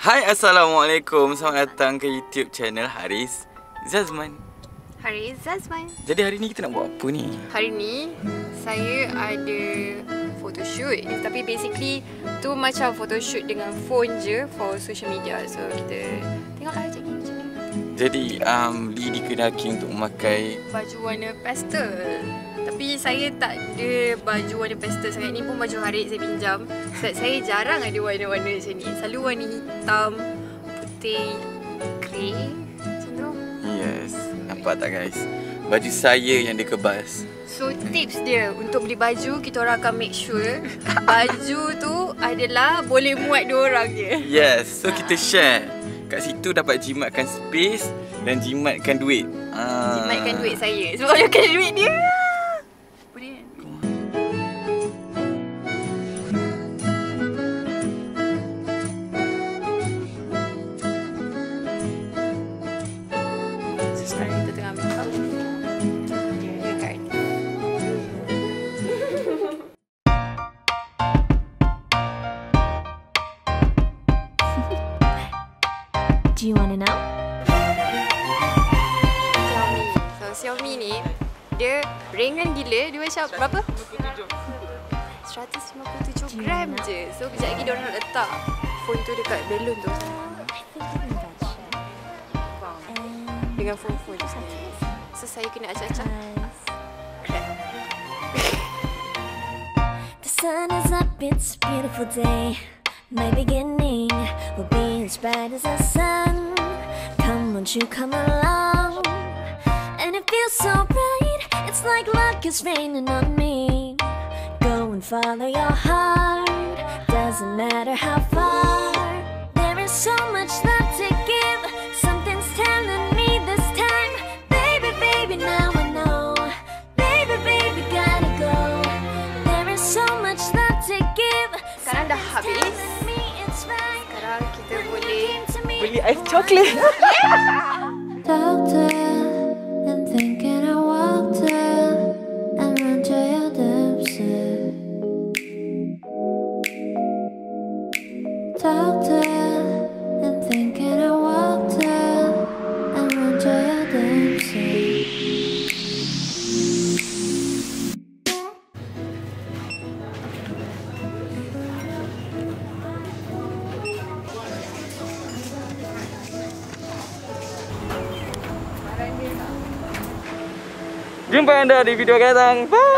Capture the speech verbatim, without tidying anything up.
Hai, Assalamualaikum. Selamat datang ke YouTube channel Harith Zazman. Harith Zazman. Jadi hari ni kita nak buat apa ni? Hari ni saya ada photoshoot. Tapi basically tu macam photoshoot dengan phone je for social media. So kita tengoklah macam ni. Macam ni. Jadi um, Lee dikendaki untuk memakai baju warna pastel. Tapi saya tak ada baju warna pastel sangat. Ni pun baju Harith saya pinjam. Sebab saya jarang ada warna-warna macam ni. Selalu warna hitam, putih, grey macam tu. Yes, nampak tak guys? Baju saya yang dikebas. So tips dia untuk beli baju, kita orang akan make sure baju tu adalah boleh muat dua orang je. Yes, so kita share. Kat situ dapat jimatkan space dan jimatkan duit. Ah. Jimatkan duit saya. Sebab saya kena duit dia. Sekarang kita tengah make up. Dia card. Do you wanna know? Xiaomi. So Xiaomi ni dia ringan gila. Dia macam berapa? seratus lima puluh tujuh gram je. So kejap lagi dia orang nak letak phone tu dekat balon tu. Dengan phone-phone tu sendiri. So saya kena acak-acak. The sun is up, it's a beautiful day. My beginning will be as bright as the sun. Come, won't you come along? And it feels so bright, it's like luck is raining on me. Go and follow your heart, doesn't matter how far. There is so much love to give, something's telling me this time. Baby, baby, now I know. Baby, baby, gotta go. There is so much love to give. Sekarang dah habis. Sekarang kita boleh beli ais coklat. Doctor, I'm thinking I walked her and run to your depths. Doctor, I'm thinking I walked her and run to your depths. Jumpa anda di video akan datang. Bye.